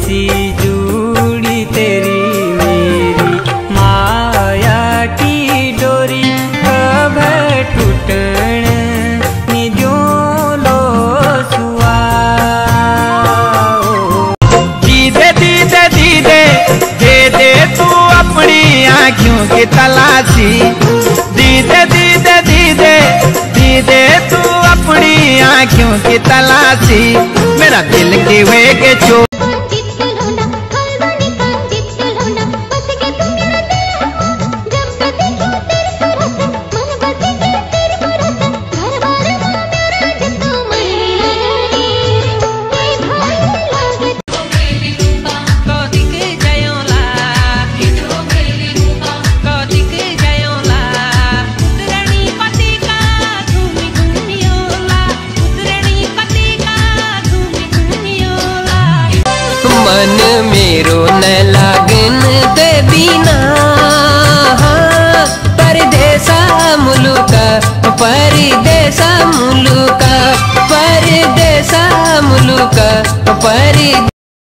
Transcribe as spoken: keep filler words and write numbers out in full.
सी जुड़ी तेरी मेरी माया की डोरी कब टूटण निजो लो सुआ। दीदे दीदे दीदे दे दे तू अपनी आँखों की तलाशी। दीदे दीदे दीदे दीदे तू अपनी आँखों की तलाशी। मेरा दिल की वेग चो मन मेरो न लागन दे बिना परदेसा मुलुका परदेसा मुलुका परदेसा मुलुका